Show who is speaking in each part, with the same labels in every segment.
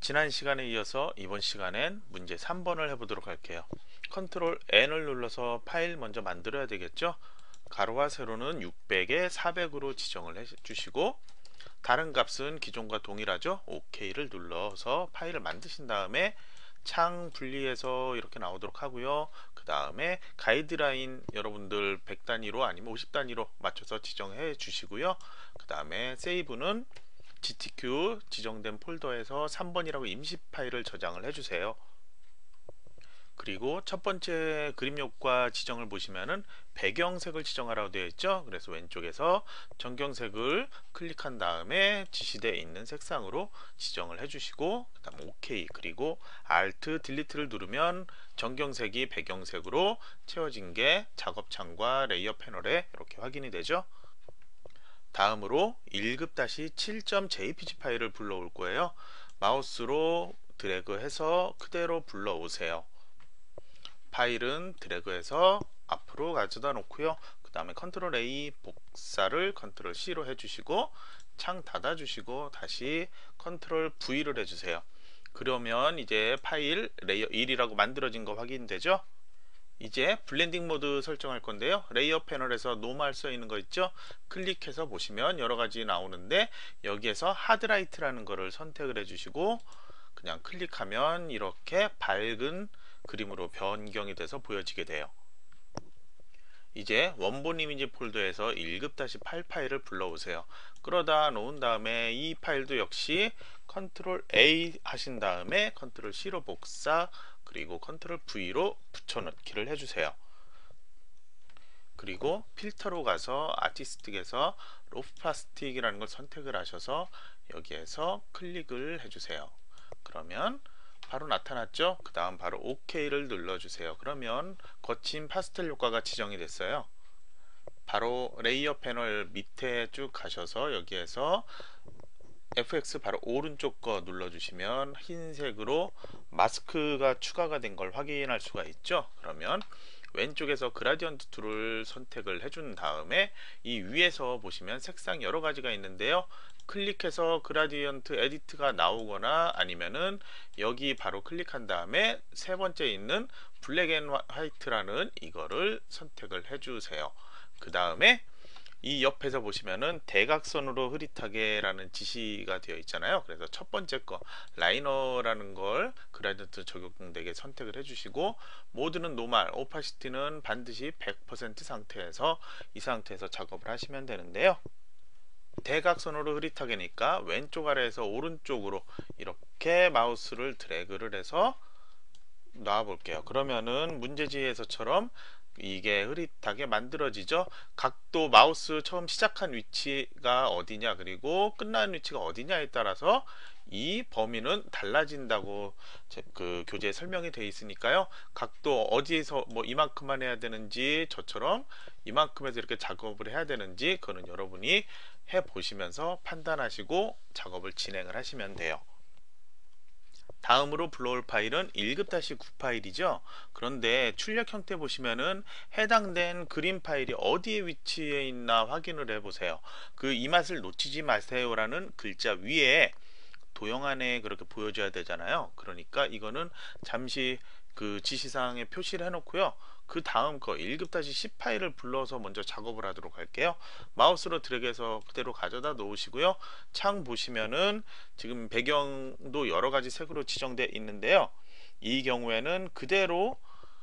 Speaker 1: 지난 시간에 이어서 이번 시간엔 문제 3번을 해보도록 할게요. 컨트롤 N을 눌러서 파일 먼저 만들어야 되겠죠. 가로와 세로는 600에 400으로 지정을 해주시고 다른 값은 기존과 동일하죠. OK를 눌러서 파일을 만드신 다음에 창 분리해서 이렇게 나오도록 하고요. 그 다음에 가이드라인 여러분들 100단위로 아니면 50단위로 맞춰서 지정해 주시고요. 그 다음에 세이브는 GTQ 지정된 폴더에서 3번이라고 임시 파일을 저장을 해주세요. 그리고 첫 번째 그림 효과 지정을 보시면은 배경색을 지정하라고 되어 있죠. 그래서 왼쪽에서 전경색을 클릭한 다음에 지시되어 있는 색상으로 지정을 해주시고 그 다음 OK 그리고 Alt 딜리트를 누르면 전경색이 배경색으로 채워진 게 작업창과 레이어 패널에 이렇게 확인이 되죠. 다음으로 1급-7.jpg 파일을 불러올 거예요. 마우스로 드래그해서 그대로 불러오세요. 파일은 드래그해서 앞으로 가져다 놓고요. 그 다음에 컨트롤 A 복사를 컨트롤 C로 해주시고 창 닫아주시고 다시 컨트롤 V를 해주세요. 그러면 이제 파일 레이어 1이라고 만들어진 거 확인되죠? 이제 블렌딩 모드 설정할 건데요. 레이어 패널에서 노멀 써 있는 거 있죠? 클릭해서 보시면 여러 가지 나오는데 여기에서 하드라이트라는 거를 선택을 해주시고 그냥 클릭하면 이렇게 밝은 그림으로 변경이 돼서 보여지게 돼요. 이제 원본 이미지 폴더에서 1급-8 파일을 불러오세요. 끌어다 놓은 다음에 이 파일도 역시 컨트롤 A 하신 다음에 컨트롤 C로 복사 그리고 컨트롤 V로 붙여넣기를 해주세요. 그리고 필터로 가서 아티스틱에서 로프파스틱이라는 걸 선택을 하셔서 여기에서 클릭을 해주세요. 그러면 바로 나타났죠? 그 다음 바로 OK를 눌러주세요. 그러면 거친 파스텔 효과가 지정이 됐어요. 바로 레이어 패널 밑에 쭉 가셔서 여기에서 FX 바로 오른쪽 거 눌러주시면 흰색으로 마스크가 추가가 된 걸 확인할 수가 있죠. 그러면 왼쪽에서 그라디언트 툴을 선택을 해준 다음에 이 위에서 보시면 색상 여러 가지가 있는데요. 클릭해서 그라디언트 에디트가 나오거나 아니면은 여기 바로 클릭한 다음에 세 번째 있는 블랙 앤 화이트라는 이거를 선택을 해주세요. 그 다음에 이 옆에서 보시면은 대각선으로 흐릿하게 라는 지시가 되어 있잖아요. 그래서 첫 번째 거 라이너라는 걸 그라디언트 적용되게 선택을 해주시고 모드는 노멀, 오파시티는 반드시 100% 상태에서 이 상태에서 작업을 하시면 되는데요. 대각선으로 흐릿하게니까 왼쪽 아래에서 오른쪽으로 이렇게 마우스를 드래그를 해서 놔 볼게요. 그러면은 문제지에서처럼 이게 흐릿하게 만들어지죠. 각도 마우스 처음 시작한 위치가 어디냐 그리고 끝나는 위치가 어디냐에 따라서 이 범위는 달라진다고 그 교재에 설명이 되어 있으니까요. 각도 어디에서 뭐 이만큼만 해야 되는지 저처럼 이만큼에서 이렇게 작업을 해야 되는지 그거는 여러분이 해 보시면서 판단하시고 작업을 진행을 하시면 돼요. 다음으로 불러올 파일은 1급-9 파일이죠. 그런데 출력 형태 보시면은 해당된 그림 파일이 어디에 위치해 있나 확인을 해 보세요. 그 이 맛을 놓치지 마세요라는 글자 위에 도형 안에 그렇게 보여줘야 되잖아요. 그러니까 이거는 잠시 그 지시사항에 표시를 해 놓고요. 그 다음 거 1급-10 파일을 불러서 먼저 작업을 하도록 할게요. 마우스로 드래그해서 그대로 가져다 놓으시고요. 창 보시면은 지금 배경도 여러 가지 색으로 지정되어 있는데요. 이 경우에는 그대로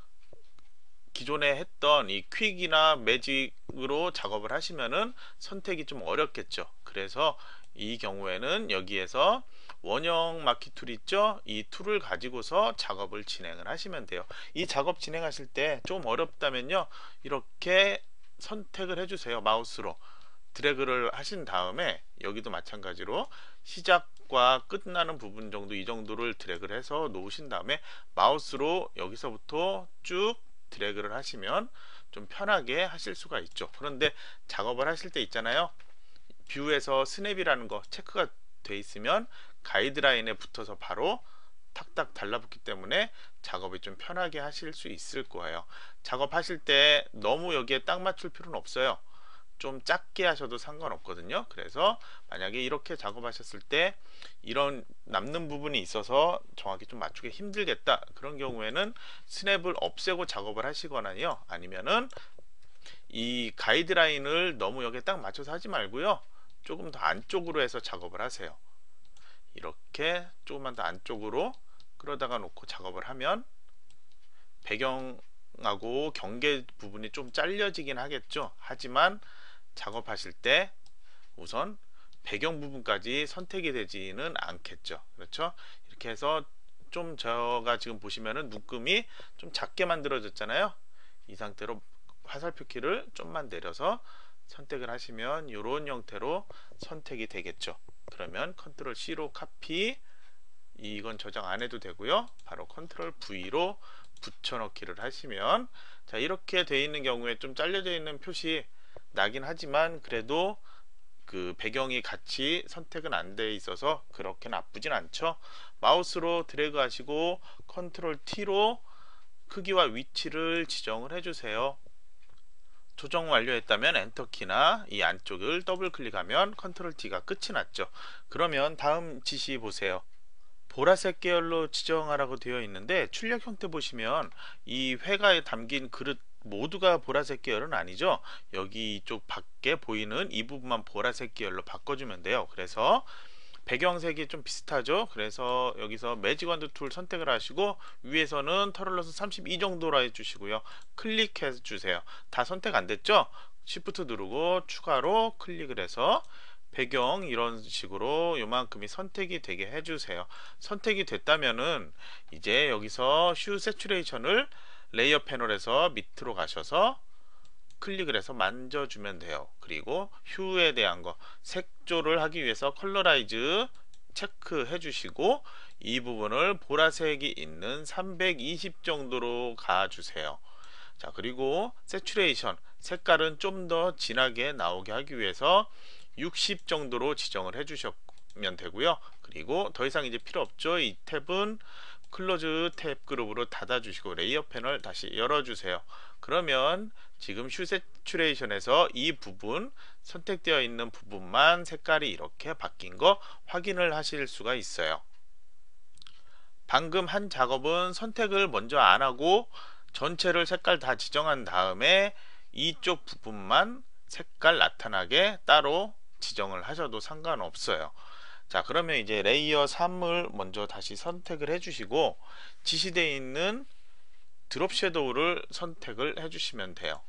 Speaker 1: 기존에 했던 이 퀵이나 매직으로 작업을 하시면은 선택이 좀 어렵겠죠. 그래서 이 경우에는 여기에서 원형 마키 툴 있죠? 이 툴을 가지고서 작업을 진행을 하시면 돼요. 이 작업 진행하실 때 좀 어렵다면요. 이렇게 선택을 해주세요. 마우스로. 드래그를 하신 다음에 여기도 마찬가지로 시작과 끝나는 부분 정도 이 정도를 드래그를 해서 놓으신 다음에 마우스로 여기서부터 쭉 드래그를 하시면 좀 편하게 하실 수가 있죠. 그런데 작업을 하실 때 있잖아요. 뷰에서 스냅이라는 거 체크가 돼 있으면 가이드라인에 붙어서 바로 탁탁 달라붙기 때문에 작업이 좀 편하게 하실 수 있을 거예요. 작업하실 때 너무 여기에 딱 맞출 필요는 없어요. 좀 작게 하셔도 상관없거든요. 그래서 만약에 이렇게 작업하셨을 때 이런 남는 부분이 있어서 정확히 좀 맞추기 힘들겠다, 그런 경우에는 스냅을 없애고 작업을 하시거나요, 아니면은 이 가이드라인을 너무 여기에 딱 맞춰서 하지 말고요, 조금 더 안쪽으로 해서 작업을 하세요. 이렇게 조금만 더 안쪽으로 끌어다가 놓고 작업을 하면 배경하고 경계 부분이 좀 잘려지긴 하겠죠. 하지만 작업하실 때 우선 배경 부분까지 선택이 되지는 않겠죠. 그렇죠? 이렇게 해서 좀 제가 지금 보시면은 눈금이 좀 작게 만들어졌잖아요. 이 상태로 화살표 키를 좀만 내려서 선택을 하시면 이런 형태로 선택이 되겠죠. 그러면 컨트롤 C로 카피, 이건 저장 안 해도 되고요, 바로 컨트롤 V로 붙여넣기를 하시면, 자, 이렇게 돼 있는 경우에 좀 잘려져 있는 표시 나긴 하지만 그래도 그 배경이 같이 선택은 안 돼 있어서 그렇게 나쁘진 않죠. 마우스로 드래그 하시고 컨트롤 T로 크기와 위치를 지정을 해주세요. 조정 완료했다면 엔터키나 이 안쪽을 더블 클릭하면 컨트롤 T가 끝이 났죠. 그러면 다음 지시 보세요. 보라색 계열로 지정하라고 되어 있는데 출력 형태 보시면 이 회가에 담긴 그릇 모두가 보라색 계열은 아니죠. 여기 이쪽 밖에 보이는 이 부분만 보라색 계열로 바꿔주면 돼요. 그래서 배경색이 좀 비슷하죠. 그래서 여기서 매직 원드 툴 선택을 하시고 위에서는 털러스 32 정도로 해주시고요, 클릭해 주세요. 다 선택 안 됐죠? Shift 누르고 추가로 클릭을 해서 배경 이런 식으로 요만큼이 선택이 되게 해주세요. 선택이 됐다면은 이제 여기서 슈 세츄레이션을 레이어 패널에서 밑으로 가셔서 클릭을 해서 만져주면 돼요. 그리고 휴에 대한 거 색조를 하기 위해서 컬러라이즈 체크해 주시고 이 부분을 보라색이 있는 320 정도로 가주세요. 자, 그리고 세츄레이션 색깔은 좀 더 진하게 나오게 하기 위해서 60 정도로 지정을 해 주시면 되고요. 그리고 더 이상 이제 필요 없죠. 이 탭은 클로즈 탭 그룹으로 닫아 주시고 레이어 패널 다시 열어 주세요. 그러면 지금 슈 세츄레이션에서 이 부분 선택되어 있는 부분만 색깔이 이렇게 바뀐 거 확인을 하실 수가 있어요. 방금 한 작업은 선택을 먼저 안 하고 전체를 색깔 다 지정한 다음에 이쪽 부분만 색깔 나타나게 따로 지정을 하셔도 상관없어요. 자, 그러면 이제 레이어 3을 먼저 다시 선택을 해주시고 지시되어 있는 드롭 섀도우를 선택을 해주시면 돼요.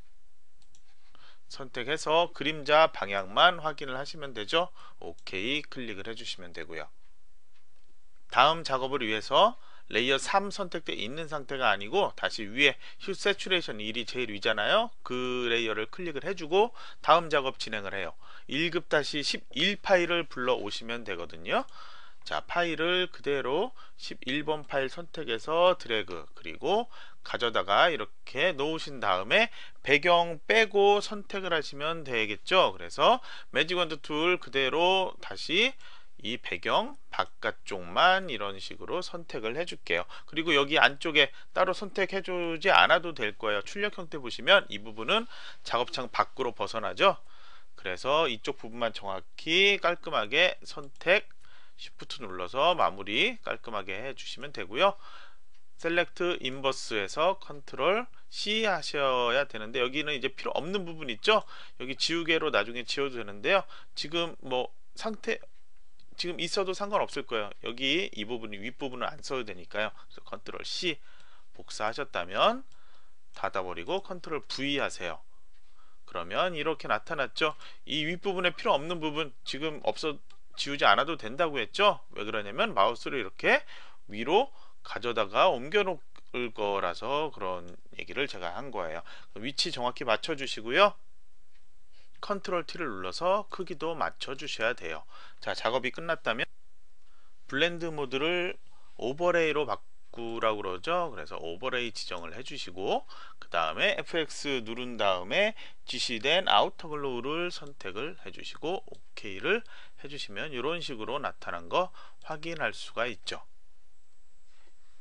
Speaker 1: 선택해서 그림자 방향만 확인을 하시면 되죠. 오케이 클릭을 해주시면 되고요. 다음 작업을 위해서 레이어 3 선택되어 있는 상태가 아니고 다시 위에 휴 세츄레이션 1이 제일 위잖아요. 그 레이어를 클릭을 해주고 다음 작업 진행을 해요. 1급-11 파일을 불러 오시면 되거든요. 자, 파일을 그대로 11번 파일 선택해서 드래그, 그리고 가져다가 이렇게 놓으신 다음에 배경 빼고 선택을 하시면 되겠죠. 그래서 매직 원드 툴 그대로 다시 이 배경 바깥쪽만 이런 식으로 선택을 해줄게요. 그리고 여기 안쪽에 따로 선택해주지 않아도 될 거예요. 출력 형태 보시면 이 부분은 작업창 밖으로 벗어나죠. 그래서 이쪽 부분만 정확히 깔끔하게 선택 Shift 눌러서 마무리 깔끔하게 해주시면 되고요. 셀렉트 인버스에서 컨트롤 C 하셔야 되는데 여기는 이제 필요 없는 부분 있죠. 여기 지우개로 나중에 지워도 되는데요. 지금 뭐 상태 지금 있어도 상관없을 거예요. 여기 이 부분이 윗부분을 안 써도 되니까요. 그래서 컨트롤 C 복사하셨다면 닫아버리고 컨트롤 V 하세요. 그러면 이렇게 나타났죠. 이 윗부분에 필요 없는 부분 지금 없어 지우지 않아도 된다고 했죠. 왜 그러냐면 마우스를 이렇게 위로 가져다가 옮겨 놓을 거라서 그런 얘기를 제가 한 거예요. 위치 정확히 맞춰 주시고요. 컨트롤 T를 눌러서 크기도 맞춰 주셔야 돼요. 자, 작업이 끝났다면 블렌드 모드를 오버레이로 바꾸라고 그러죠. 그래서 오버레이 지정을 해 주시고 그 다음에 FX 누른 다음에 지시된 아우터 글로우를 선택을 해 주시고 OK를 해 주시면 이런 식으로 나타난 거 확인할 수가 있죠.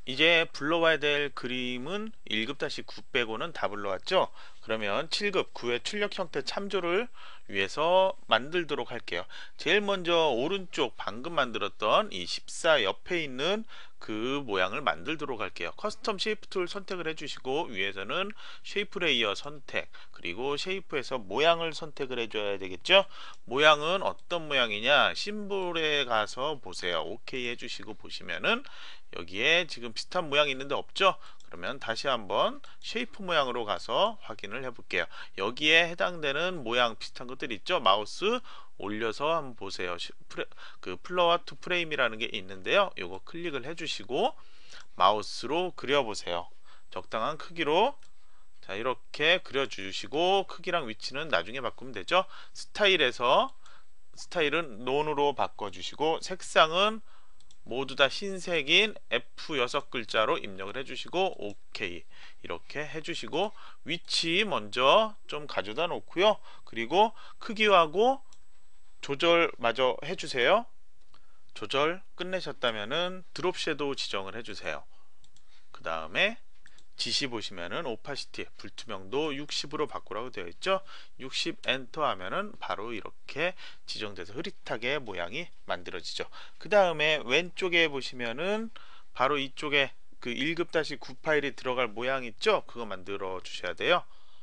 Speaker 1: 이제 불러와야 될 그림은 1급-9 빼고는 다 불러왔죠? 그러면 7급 9의 출력 형태 참조를 위해서 만들도록 할게요. 제일 먼저 오른쪽 방금 만들었던 이 14 옆에 있는 그 모양을 만들도록 할게요. 커스텀 쉐이프 툴 선택을 해주시고 위에서는 쉐이프 레이어 선택, 그리고 쉐이프에서 모양을 선택을 해줘야 되겠죠? 모양은 어떤 모양이냐, 심볼에 가서 보세요. 오케이 해주시고 보시면은 여기에 지금 비슷한 모양이 있는데 없죠? 그러면 다시 한번 쉐이프 모양으로 가서 확인을 해 볼게요. 여기에 해당되는 모양 비슷한 것들 있죠? 마우스 올려서 한번 보세요. 그 플로어 투 프레임이라는 게 있는데요. 요거 클릭을 해 주시고 마우스로 그려 보세요. 적당한 크기로. 자, 이렇게 그려 주시고 크기랑 위치는 나중에 바꾸면 되죠. 스타일에서 스타일은 논으로 바꿔 주시고 색상은 모두 다 흰색인 F6글자로 입력을 해주시고 OK 이렇게 해주시고 위치 먼저 좀 가져다 놓고요. 그리고 크기하고 조절 마저 해주세요. 조절 끝내셨다면은 드롭 섀도우 지정을 해주세요. 그 다음에 지시 보시면은 오파시티 불투명도 60으로 바꾸라고 되어 있죠. 60 엔터 하면은 바로 이렇게 지정돼서 흐릿하게 모양이 만들어지죠. 그 다음에 왼쪽에 보시면은 바로 이쪽에 그 1급-9 파일이 들어갈 모양 있죠. 그거 만들어 주셔야 돼요.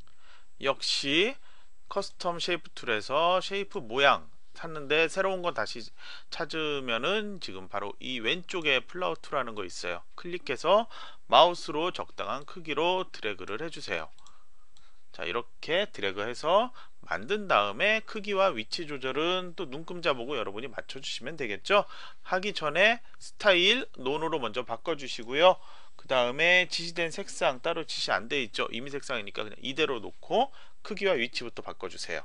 Speaker 1: 역시 커스텀 쉐이프 툴에서 쉐이프 모양 찾는데 새로운 거 다시 찾으면은 지금 바로 이 왼쪽에 플라워 툴하는 거 있어요. 클릭해서 마우스로 적당한 크기로 드래그를 해주세요. 자, 이렇게 드래그해서 만든 다음에 크기와 위치 조절은 또 눈금자 보고 여러분이 맞춰주시면 되겠죠. 하기 전에 스타일 논으로 먼저 바꿔주시고요. 그 다음에 지시된 색상 따로 지시 안 돼 있죠. 이미 색상이니까 그냥 이대로 놓고 크기와 위치부터 바꿔주세요.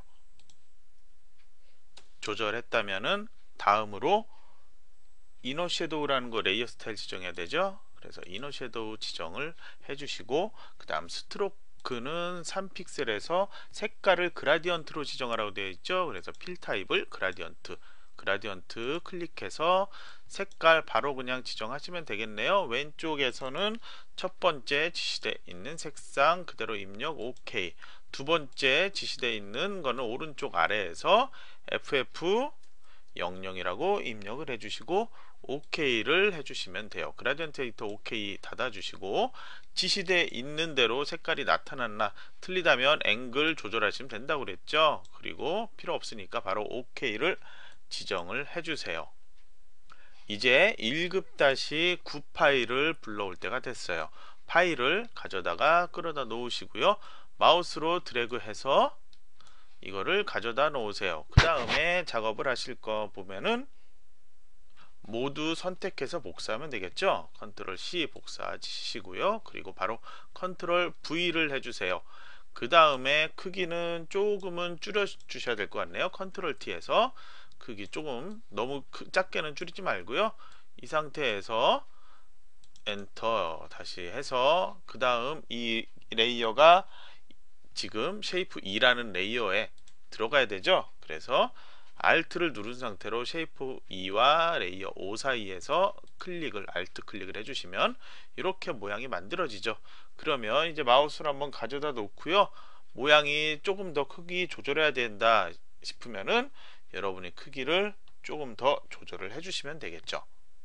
Speaker 1: 조절했다면은 다음으로 이너 섀도우라는 거 레이어 스타일 지정해야 되죠. 그래서 이너 섀도우 지정을 해주시고 그 다음 스트로크는 3픽셀에서 색깔을 그라디언트로 지정하라고 되어 있죠. 그래서 필 타입을 그라디언트 클릭해서 색깔 바로 그냥 지정하시면 되겠네요. 왼쪽에서는 첫 번째 지시되어 있는 색상 그대로 입력 OK. 두 번째 지시되어 있는 거는 오른쪽 아래에서 FF00이라고 입력을 해주시고 OK를 해주시면 돼요. 그라디언트 에디터 OK 닫아주시고 지시되어 있는 대로 색깔이 나타났나 틀리다면 앵글 조절하시면 된다고 그랬죠. 그리고 필요 없으니까 바로 OK를 지정을 해주세요. 이제 1급-9 파일을 불러올 때가 됐어요. 파일을 가져다가 끌어다 놓으시고요. 마우스로 드래그해서 이거를 가져다 놓으세요. 그 다음에 작업을 하실 거 보면은 모두 선택해서 복사하면 되겠죠. 컨트롤 C 복사하시고요. 그리고 바로 컨트롤 V를 해주세요. 그 다음에 크기는 조금은 줄여 주셔야 될 것 같네요. 컨트롤 T에서 크기 조금 너무 작게는 줄이지 말고요. 이 상태에서 엔터 다시 해서 그 다음 이 레이어가 지금 쉐이프 2라는 레이어에 들어가야 되죠. 그래서 Alt를 누른 상태로 쉐이프 2와 레이어 5 사이에서 Alt 클릭을 해주시면 이렇게 모양이 만들어지죠. 그러면 이제 마우스를 한번 가져다 놓고요. 모양이 조금 더 크기 조절해야 된다 싶으면은 여러분이 크기를 조금 더 조절을 해주시면 되겠죠.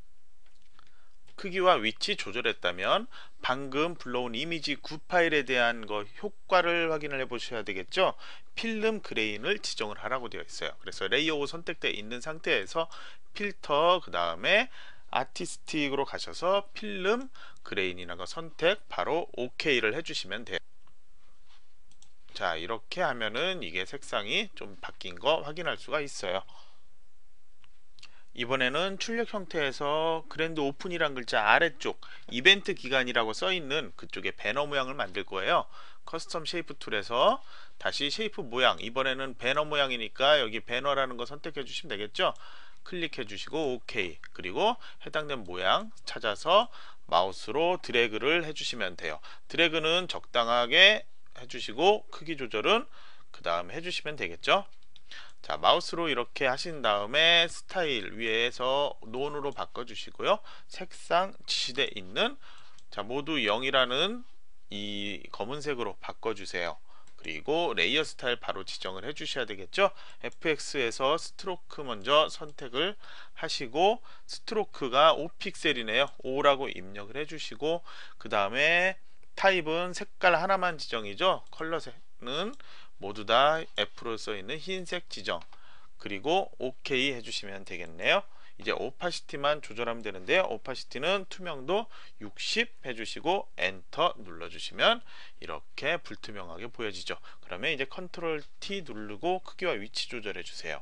Speaker 1: 크기와 위치 조절했다면 방금 불러온 이미지 9 파일에 대한 거 효과를 확인을 해 보셔야 되겠죠. 필름 그레인을 지정을 하라고 되어 있어요. 그래서 레이어 5 선택되어 있는 상태에서 필터 그 다음에 아티스틱으로 가셔서 필름 그레인이라는 거 선택 바로 OK를 해주시면 돼요. 자, 이렇게 하면은 이게 색상이 좀 바뀐 거 확인할 수가 있어요. 이번에는 출력 형태에서 그랜드 오픈이란 글자 아래쪽 이벤트 기간이라고 써있는 그쪽에 배너 모양을 만들 거예요. 커스텀 쉐이프 툴에서 다시 쉐이프 모양, 이번에는 배너 모양이니까 여기 배너라는 거 선택해 주시면 되겠죠. 클릭해 주시고 OK, 그리고 해당된 모양 찾아서 마우스로 드래그를 해주시면 돼요. 드래그는 적당하게 해주시고 크기 조절은 그 다음 해주시면 되겠죠. 자, 마우스로 이렇게 하신 다음에 스타일 위에서 논으로 바꿔 주시고요. 색상 지시되어 있는 자, 모두 0이라는 이 검은색으로 바꿔주세요. 그리고 레이어 스타일 바로 지정을 해주셔야 되겠죠. FX에서 스트로크 먼저 선택을 하시고, 스트로크가 5픽셀이네요. 5라고 입력을 해주시고, 그 다음에 타입은 색깔 하나만 지정이죠. 컬러는 모두 다 F로 써있는 흰색 지정, 그리고 OK 해주시면 되겠네요. 이제 오파시티만 조절하면 되는데요. 오파시티는 투명도 60 해주시고 엔터 눌러주시면 이렇게 불투명하게 보여지죠. 그러면 이제 컨트롤 T 누르고 크기와 위치 조절해 주세요.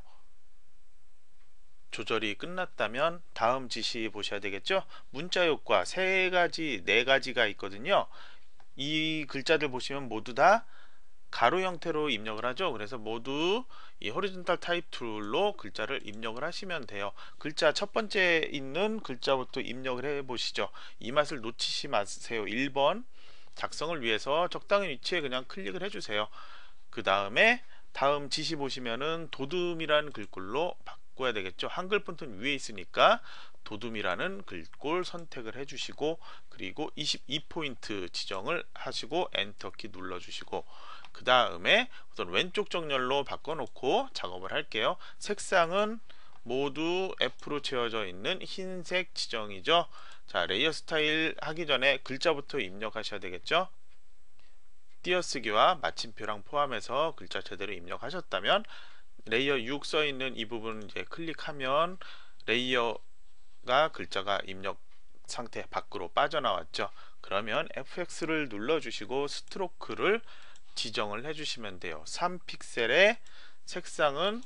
Speaker 1: 조절이 끝났다면 다음 지시 보셔야 되겠죠. 문자 효과 3가지 4가지가 있거든요. 이 글자들 보시면 모두 다 가로 형태로 입력을 하죠. 그래서 모두 이 호리존탈 타입 툴로 글자를 입력을 하시면 돼요. 글자 첫 번째 있는 글자부터 입력을 해 보시죠. 이 맛을 놓치지 마세요. 1번 작성을 위해서 적당한 위치에 그냥 클릭을 해주세요. 그 다음에 다음 지시 보시면은 도둠이라는 글꼴로 바꿔야 되겠죠. 한글 폰트는 위에 있으니까 도둠이라는 글꼴 선택을 해주시고, 그리고 22포인트 지정을 하시고 엔터키 눌러주시고, 그 다음에 우선 왼쪽 정렬로 바꿔놓고 작업을 할게요. 색상은 모두 F로 채워져 있는 흰색 지정이죠. 자, 레이어 스타일 하기 전에 글자부터 입력하셔야 되겠죠. 띄어쓰기와 마침표랑 포함해서 글자 제대로 입력하셨다면 레이어 6 써있는 이 부분 이제 클릭하면 레이어가 글자가 입력 상태 밖으로 빠져나왔죠. 그러면 FX를 눌러주시고 스트로크를 지정을 해주시면 돼요. 3픽셀의 색상은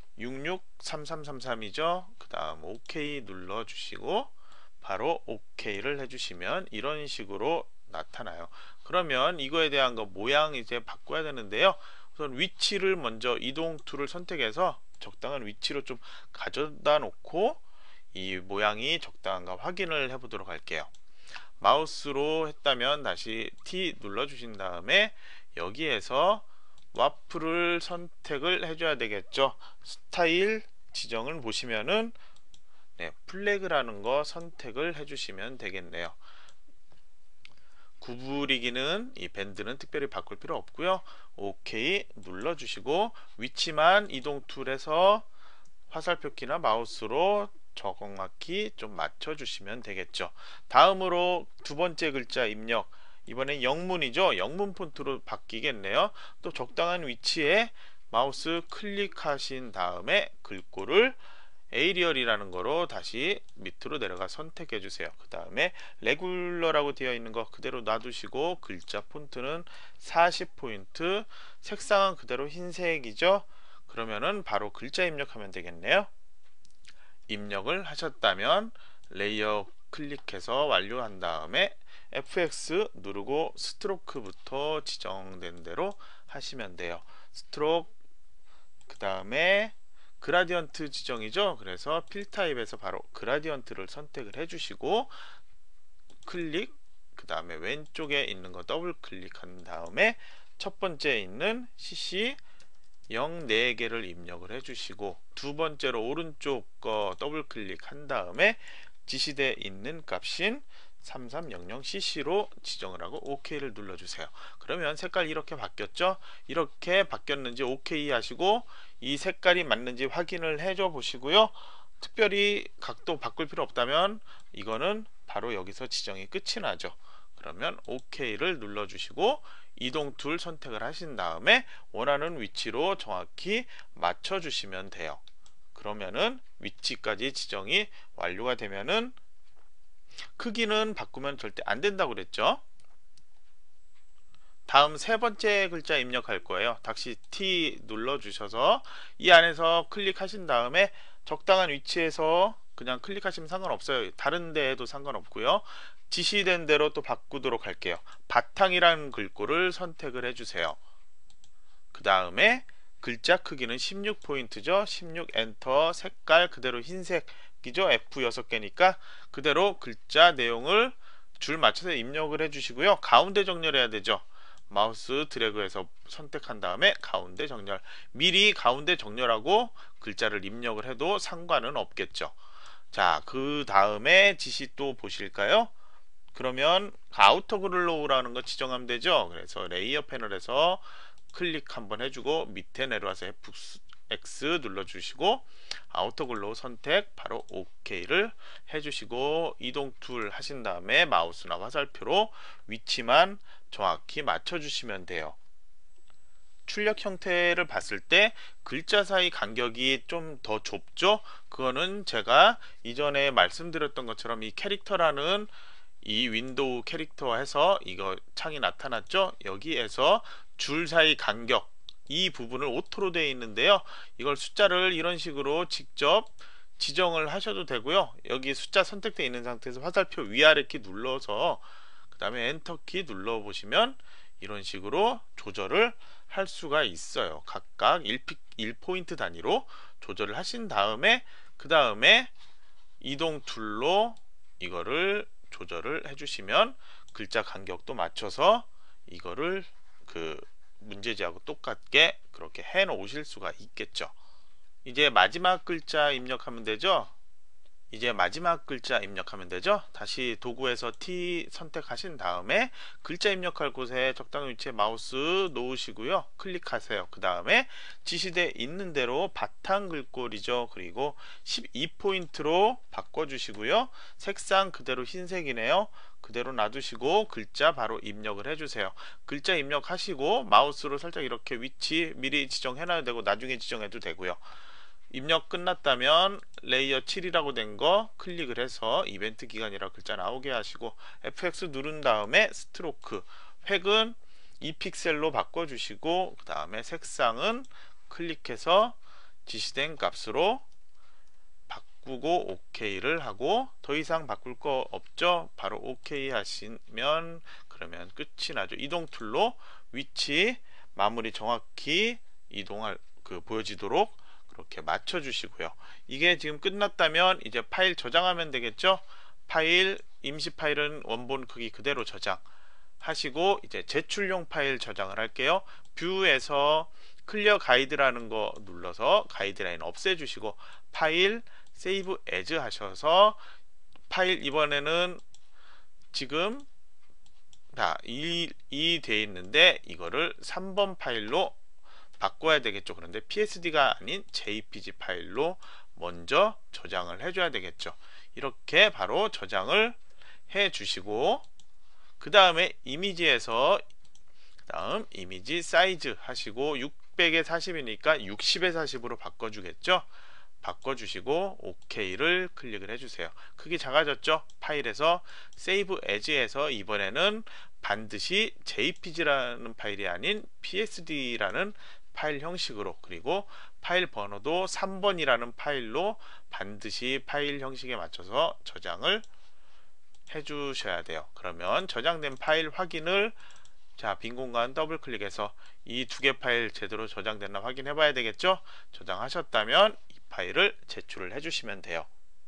Speaker 1: 663333이죠. 그 다음 OK 눌러주시고 바로 OK를 해주시면 이런 식으로 나타나요. 그러면 이거에 대한 거 모양 이제 바꿔야 되는데요. 우선 위치를 먼저 이동 툴을 선택해서 적당한 위치로 좀 가져다 놓고 이 모양이 적당한가 확인을 해 보도록 할게요. 마우스로 했다면 다시 T 눌러 주신 다음에 여기에서 와플을 선택을 해줘야 되겠죠. 스타일 지정을 보시면은 플래그라는 거 선택을 해주시면 되겠네요. 구부리기는 이 밴드는 특별히 바꿀 필요 없고요. OK 눌러주시고 위치만 이동 툴에서 화살표 키나 마우스로 정확히 좀 맞춰주시면 되겠죠. 다음으로 두 번째 글자 입력, 이번엔 영문이죠. 영문 폰트로 바뀌겠네요. 또 적당한 위치에 마우스 클릭하신 다음에 글꼴을 에이리얼이라는 거로 다시 밑으로 내려가 선택해 주세요. 그 다음에 레귤러라고 되어 있는 거 그대로 놔두시고 글자 폰트는 40포인트, 색상은 그대로 흰색이죠. 그러면은 바로 글자 입력하면 되겠네요. 입력을 하셨다면 레이어 클릭해서 완료한 다음에 FX 누르고 스트로크부터 지정된 대로 하시면 돼요. 스트로크, 그 다음에 그라디언트 지정이죠. 그래서 필 타입에서 바로 그라디언트를 선택을 해주시고 클릭, 그 다음에 왼쪽에 있는 거 더블 클릭한 다음에 첫 번째 있는 CC 0 4개를 입력을 해주시고 두 번째로 오른쪽 거 더블 클릭한 다음에 지시되어 있는 값인 3300cc로 지정을 하고 OK를 눌러주세요. 그러면 색깔 이렇게 바뀌었죠? 이렇게 바뀌었는지 OK 하시고 이 색깔이 맞는지 확인을 해줘 보시고요. 특별히 각도 바꿀 필요 없다면 이거는 바로 여기서 지정이 끝이 나죠. 그러면 OK를 눌러주시고 이동 툴 선택을 하신 다음에 원하는 위치로 정확히 맞춰주시면 돼요. 그러면은 위치까지 지정이 완료가 되면은 크기는 바꾸면 절대 안 된다고 그랬죠. 다음 세 번째 글자 입력할 거예요. 다시 T 눌러 주셔서 이 안에서 클릭하신 다음에 적당한 위치에서 그냥 클릭하시면 상관없어요. 다른 데에도 상관없고요. 지시된 대로 또 바꾸도록 할게요. 바탕이라는 글꼴을 선택을 해주세요. 그 다음에 글자 크기는 16포인트죠. 16 엔터, 색깔 그대로 흰색이죠. F 6개니까 그대로 글자 내용을 줄 맞춰서 입력을 해주시고요. 가운데 정렬해야 되죠. 마우스 드래그해서 선택한 다음에 가운데 정렬, 미리 가운데 정렬하고 글자를 입력을 해도 상관은 없겠죠. 자, 그 다음에 지시 또 보실까요? 그러면 아우터 글로우라는 거 지정하면 되죠. 그래서 레이어 패널에서 클릭 한번 해주고 밑에 내려와서 X 눌러주시고 아우터 글로우 선택 바로 OK를 해주시고 이동 툴 하신 다음에 마우스나 화살표로 위치만 정확히 맞춰주시면 돼요. 출력 형태를 봤을 때 글자 사이 간격이 좀 더 좁죠. 그거는 제가 이전에 말씀드렸던 것처럼 이 캐릭터라는 이 윈도우 캐릭터에서 이거 창이 나타났죠. 여기에서 줄 사이 간격 이 부분을 오토로 되어 있는데요. 이걸 숫자를 이런 식으로 직접 지정을 하셔도 되고요. 여기 숫자 선택되어 있는 상태에서 화살표 위아래 키 눌러서 그 다음에 엔터 키 눌러 보시면 이런 식으로 조절을 할 수가 있어요. 각각 1포인트 단위로 조절을 하신 다음에 그 다음에 이동 툴로 이거를 조절을 해주시면 글자 간격도 맞춰서 이거를 그 문제지하고 똑같게 그렇게 해 놓으실 수가 있겠죠. 이제 마지막 글자 입력하면 되죠. 다시 도구에서 T 선택하신 다음에 글자 입력할 곳에 적당한 위치에 마우스 놓으시고요. 클릭하세요. 그 다음에 지시되어 있는 대로 바탕 글꼴이죠. 그리고 12포인트로 바꿔주시고요. 색상 그대로 흰색이네요. 그대로 놔두시고 글자 바로 입력을 해주세요. 글자 입력하시고 마우스로 살짝 이렇게 위치 미리 지정해놔도 되고 나중에 지정해도 되고요. 입력 끝났다면 레이어 7이라고 된 거 클릭을 해서 이벤트 기간이라 글자 나오게 하시고 FX 누른 다음에 스트로크 획은 2픽셀로 바꿔주시고 그 다음에 색상은 클릭해서 지시된 값으로 바꾸고 OK를 하고 더 이상 바꿀 거 없죠. 바로 OK 하시면 그러면 끝이 나죠. 이동 툴로 위치 마무리 정확히 이동할 보여지도록 이렇게 맞춰 주시고요. 이게 지금 끝났다면 이제 파일 저장하면 되겠죠. 파일 임시 파일은 원본 크기 그대로 저장하시고 이제 제출용 파일 저장을 할게요. 뷰에서 클리어 가이드라는 거 눌러서 가이드라인 없애 주시고 파일 세이브 에즈 하셔서 파일 이번에는 지금 이 돼 있는데 이거를 3번 파일로 바꿔야 되겠죠. 그런데 PSD가 아닌 JPG 파일로 먼저 저장을 해줘야 되겠죠. 이렇게 바로 저장을 해 주시고 그 다음에 이미지에서 다음 이미지 사이즈 하시고 600에 40이니까 60에 40으로 바꿔주겠죠. 바꿔주시고 OK를 클릭을 해주세요. 크기 작아졌죠. 파일에서 세이브 에즈에서 이번에는 반드시 JPG라는 파일이 아닌 PSD라는 파일 형식으로 그리고 파일 번호도 3번이라는 파일로 반드시 파일 형식에 맞춰서 저장을 해 주셔야 돼요. 그러면 저장된 파일 확인을 빈 공간 더블 클릭해서 이 두 개 파일 제대로 저장됐나 확인해 봐야 되겠죠. 저장하셨다면 이 파일을 제출을 해 주시면 돼요.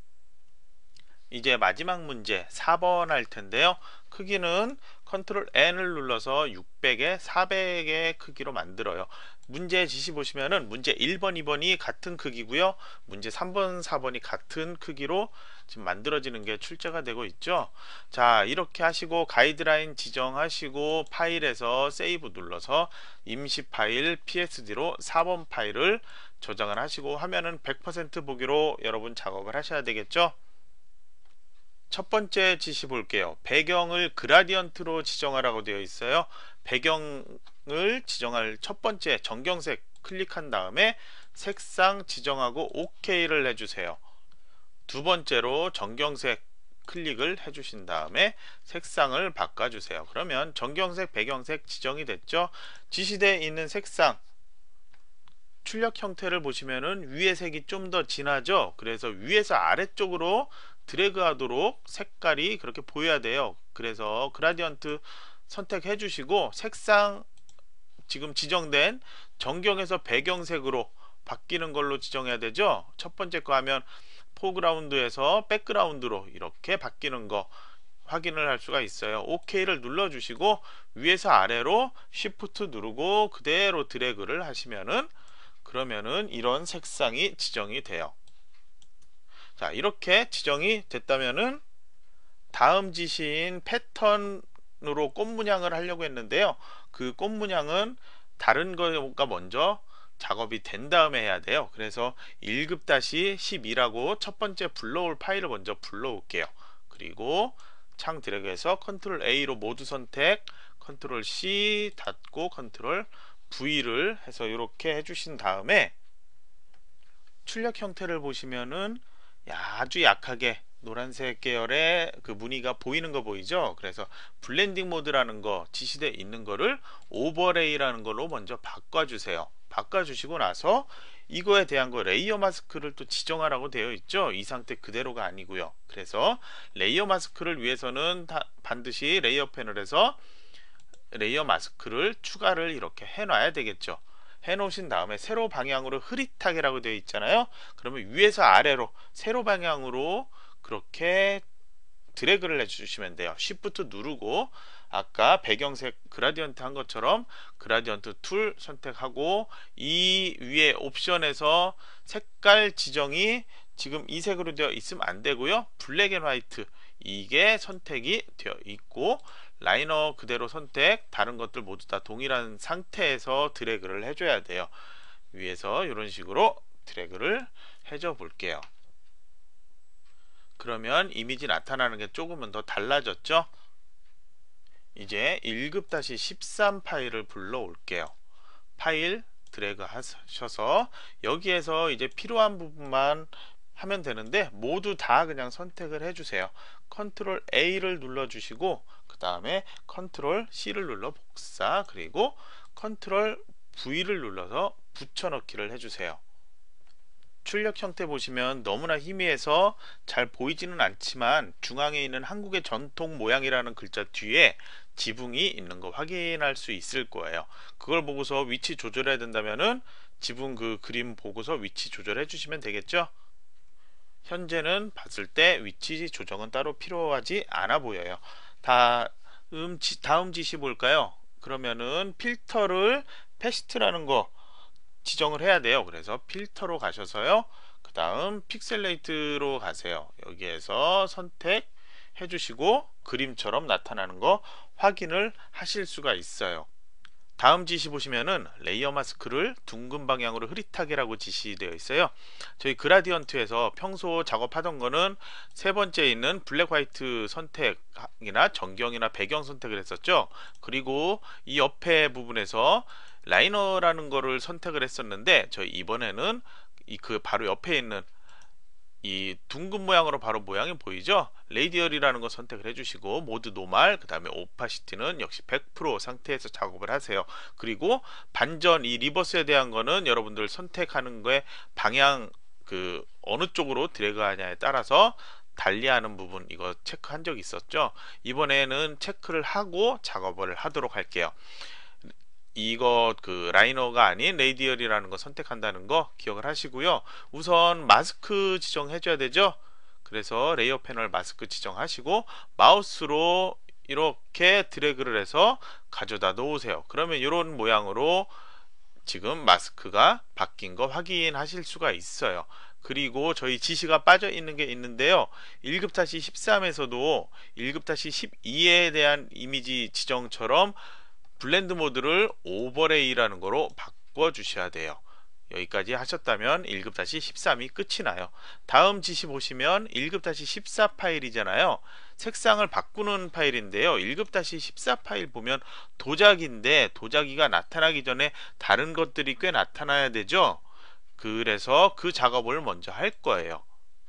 Speaker 1: 이제 마지막 문제 4번 할 텐데요. 크기는 컨트롤 N을 눌러서 600에 400의 크기로 만들어요. 문제 지시 보시면은 문제 1번, 2번이 같은 크기고요. 문제 3번, 4번이 같은 크기로 지금 만들어지는 게 출제가 되고 있죠. 자, 이렇게 하시고 가이드라인 지정하시고 파일에서 세이브 눌러서 임시 파일 PSD로 4번 파일을 저장을 하시고 화면은 100% 보기로 여러분 작업을 하셔야 되겠죠. 첫 번째 지시 볼게요. 배경을 그라디언트로 지정하라고 되어 있어요. 배경을 지정할 첫 번째 정경색 클릭한 다음에 색상 지정하고 OK를 해주세요. 두 번째로 정경색 클릭을 해주신 다음에 색상을 바꿔주세요. 그러면 정경색, 배경색 지정이 됐죠. 지시되어 있는 색상 출력 형태를 보시면은 위의 색이 좀 더 진하죠. 그래서 위에서 아래쪽으로 드래그 하도록 색깔이 그렇게 보여야 돼요. 그래서 그라디언트 선택해 주시고 색상 지금 지정된 정경에서 배경색으로 바뀌는 걸로 지정해야 되죠. 첫 번째 거 하면 포그라운드에서 백그라운드로 이렇게 바뀌는 거 확인을 할 수가 있어요. OK를 눌러 주시고 위에서 아래로 Shift 누르고 그대로 드래그를 하시면은 그러면은 이런 색상이 지정이 돼요. 자, 이렇게 지정이 됐다면은 다음 지시인 패턴으로 꽃 문양을 하려고 했는데요. 그 꽃 문양은 다른 거가 먼저 작업이 된 다음에 해야 돼요. 그래서 1급-12라고 첫 번째 불러올 파일을 먼저 불러올게요. 그리고 창 드래그해서 컨트롤 A로 모두 선택, 컨트롤 C 닫고 컨트롤 V를 해서 이렇게 해주신 다음에 출력 형태를 보시면은 아주 약하게 노란색 계열의 그 무늬가 보이는 거 보이죠? 그래서 블렌딩 모드라는 거 지시되어 있는 거를 오버레이라는 걸로 먼저 바꿔주세요. 바꿔주시고 나서 이거에 대한 거 레이어 마스크를 또 지정하라고 되어 있죠. 이 상태 그대로가 아니고요. 그래서 레이어 마스크를 위해서는 반드시 레이어 패널에서 레이어 마스크를 추가를 이렇게 해 놔야 되겠죠. 해 놓으신 다음에 세로 방향으로 흐릿하게라고 되어 있잖아요. 그러면 위에서 아래로 세로 방향으로 그렇게 드래그를 해주시면 돼요. Shift 누르고 아까 배경색 그라디언트 한 것처럼 그라디언트 툴 선택하고 이 위에 옵션에서 색깔 지정이 지금 이 색으로 되어 있으면 안 되고요. 블랙 앤 화이트 이게 선택이 되어 있고 라이너 그대로 선택, 다른 것들 모두 다 동일한 상태에서 드래그를 해줘야 돼요. 위에서 이런 식으로 드래그를 해줘 볼게요. 그러면 이미지 나타나는 게 조금은 더 달라졌죠? 이제 1급-13 파일을 불러올게요. 파일 드래그 하셔서 여기에서 이제 필요한 부분만 하면 되는데 모두 다 그냥 선택을 해주세요. 컨트롤 A를 눌러주시고 그 다음에 컨트롤 C를 눌러 복사, 그리고 컨트롤 V를 눌러서 붙여넣기를 해주세요. 출력 형태 보시면 너무나 희미해서 잘 보이지는 않지만 중앙에 있는 한국의 전통 모양이라는 글자 뒤에 지붕이 있는 거 확인할 수 있을 거예요. 그걸 보고서 위치 조절해야 된다면은 지붕 그 그림 보고서 위치 조절해 주시면 되겠죠. 현재는 봤을 때 위치 조정은 따로 필요하지 않아 보여요. 다음 지시 볼까요? 그러면은 필터를 패스트라는 거 지정을 해야 돼요. 그래서 필터로 가셔서요. 그 다음 픽셀레이트로 가세요. 여기에서 선택해 주시고 그림처럼 나타나는 거 확인을 하실 수가 있어요. 다음 지시 보시면은 레이어 마스크를 둥근 방향으로 흐릿하게라고 지시되어 있어요. 저희 그라디언트에서 평소 작업하던 거는 세 번째 있는 블랙 화이트 선택이나 전경이나 배경 선택을 했었죠. 그리고 이 옆에 부분에서 라이너라는 거를 선택을 했었는데 저희 이번에는 그 바로 옆에 있는 이 둥근 모양으로 바로 모양이 보이죠? 레이디얼이라는 거 선택을 해주시고 모두 노말, 그 다음에 오파시티는 역시 100% 상태에서 작업을 하세요. 그리고 반전 이 리버스에 대한 거는 여러분들 선택하는 거에 방향 그 어느 쪽으로 드래그 하냐에 따라서 달리하는 부분 이거 체크한 적 있었죠? 이번에는 체크를 하고 작업을 하도록 할게요. 이거 그 라이너가 아닌 레이디얼이라는 거 선택한다는 거 기억을 하시고요. 우선 마스크 지정해 줘야 되죠. 그래서 레이어 패널 마스크 지정하시고 마우스로 이렇게 드래그를 해서 가져다 놓으세요. 그러면 이런 모양으로 지금 마스크가 바뀐 거 확인하실 수가 있어요. 그리고 저희 지시가 빠져 있는 게 있는데요. 1급-13에서도 1급-12에 대한 이미지 지정처럼 블렌드 모드를 오버레이라는 거로 바꿔 주셔야 돼요. 여기까지 하셨다면 1급-13이 끝이 나요. 다음 지시 보시면 1급-14 파일이잖아요. 색상을 바꾸는 파일인데요. 1급-14 파일 보면 도자기인데 도자기가 나타나기 전에 다른 것들이 꽤 나타나야 되죠. 그래서 그 작업을 먼저 할 거예요.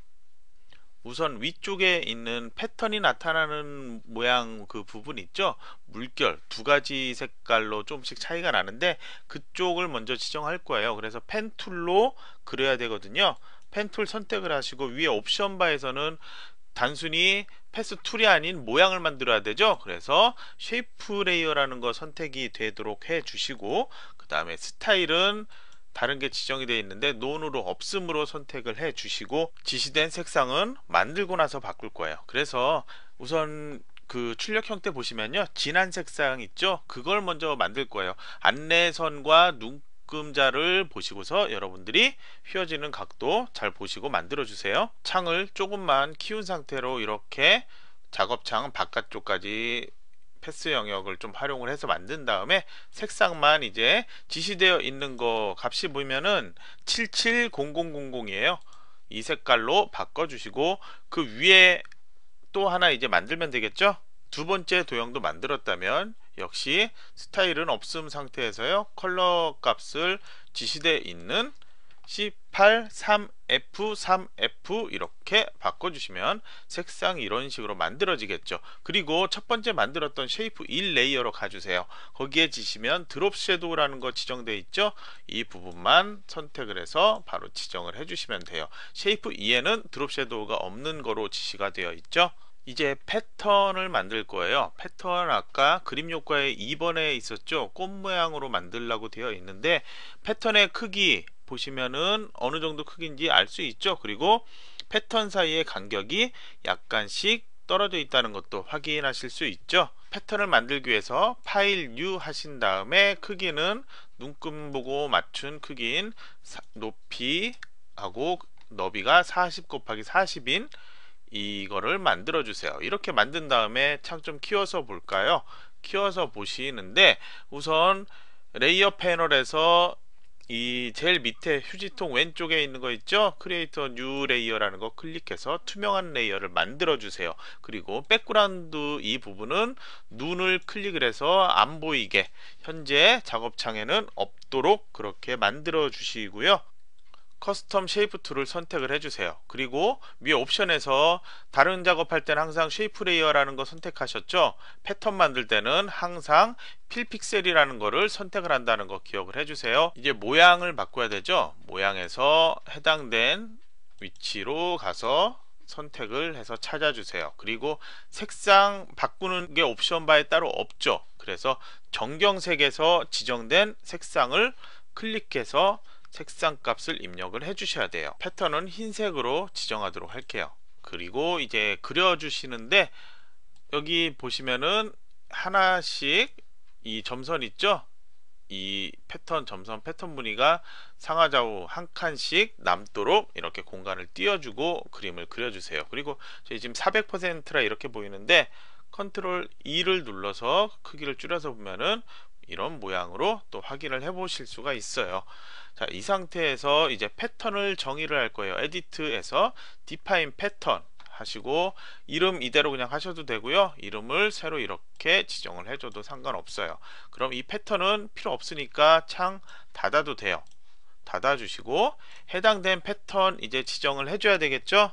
Speaker 1: 우선 위쪽에 있는 패턴이 나타나는 모양 그 부분 있죠. 물결 두 가지 색깔로 조금씩 차이가 나는데 그쪽을 먼저 지정할 거예요. 그래서 펜 툴로 그려야 되거든요. 펜 툴 선택을 하시고 위에 옵션 바에서는 단순히 패스 툴이 아닌 모양을 만들어야 되죠. 그래서 쉐이프 레이어라는 거 선택이 되도록 해 주시고 그 다음에 스타일은 다른 게 지정이 되어 있는데 논으로 없음으로 선택을 해 주시고 지시된 색상은 만들고 나서 바꿀 거예요. 그래서 우선 그 출력 형태 보시면요, 진한 색상 있죠, 그걸 먼저 만들 거예요. 안내선과 눈금자를 보시고서 여러분들이 휘어지는 각도 잘 보시고 만들어 주세요. 창을 조금만 키운 상태로 이렇게 작업창 바깥쪽까지 패스 영역을 좀 활용을 해서 만든 다음에 색상만 이제 지시되어 있는 거 값이 보면은 770000이에요. 이 색깔로 바꿔주시고 그 위에 또 하나 이제 만들면 되겠죠. 두 번째 도형도 만들었다면 역시 스타일은 없음 상태에서요, 컬러 값을 지시되어 있는 C8, 3F, 3F 이렇게 바꿔주시면 색상이 이런 식으로 만들어지겠죠. 그리고 첫 번째 만들었던 쉐이프 1 레이어로 가주세요. 거기에 지시면 드롭 섀도우라는 거 지정되어 있죠. 이 부분만 선택을 해서 바로 지정을 해주시면 돼요. 쉐이프 2에는 드롭 섀도우가 없는 거로 지시가 되어 있죠. 이제 패턴을 만들 거예요. 패턴 아까 그림 효과에 2번에 있었죠. 꽃 모양으로 만들라고 되어 있는데 패턴의 크기 보시면은 어느 정도 크기인지 알 수 있죠. 그리고 패턴 사이의 간격이 약간씩 떨어져 있다는 것도 확인하실 수 있죠. 패턴을 만들기 위해서 파일 뉴 하신 다음에 크기는 눈금 보고 맞춘 크기인 높이하고 너비가 40 곱하기 40인 이거를 만들어 주세요. 이렇게 만든 다음에 창 좀 키워서 볼까요? 키워서 보시는데 우선 레이어 패널에서 이 제일 밑에 휴지통 왼쪽에 있는 거 있죠? 크리에이터 뉴 레이어라는 거 클릭해서 투명한 레이어를 만들어 주세요. 그리고 백그라운드 이 부분은 눈을 클릭을 해서 안 보이게 현재 작업창에는 없도록 그렇게 만들어 주시고요. 커스텀 쉐이프 툴을 선택을 해주세요. 그리고 위에 옵션에서 다른 작업할 때는 항상 쉐이프 레이어라는 거 선택하셨죠? 패턴 만들 때는 항상 필 픽셀이라는 거를 선택을 한다는 거 기억을 해주세요. 이제 모양을 바꿔야 되죠? 모양에서 해당된 위치로 가서 선택을 해서 찾아주세요. 그리고 색상 바꾸는 게 옵션 바에 따로 없죠. 그래서 정경색에서 지정된 색상을 클릭해서 색상 값을 입력을 해 주셔야 돼요. 패턴은 흰색으로 지정하도록 할게요. 그리고 이제 그려 주시는데 여기 보시면은 하나씩 이 점선 있죠? 이 패턴 점선 패턴 무늬가 상하좌우 한 칸씩 남도록 이렇게 공간을 띄워주고 그림을 그려주세요. 그리고 저희 지금 400%라 이렇게 보이는데 컨트롤 2를 눌러서 크기를 줄여서 보면은 이런 모양으로 또 확인을 해 보실 수가 있어요. 자, 이 상태에서 이제 패턴을 정의를 할 거예요. 에디트에서 define 패턴 하시고 이름 이대로 그냥 하셔도 되고요. 이름을 새로 이렇게 지정을 해줘도 상관없어요. 그럼 이 패턴은 필요 없으니까 창 닫아도 돼요. 닫아주시고 해당된 패턴 이제 지정을 해줘야 되겠죠.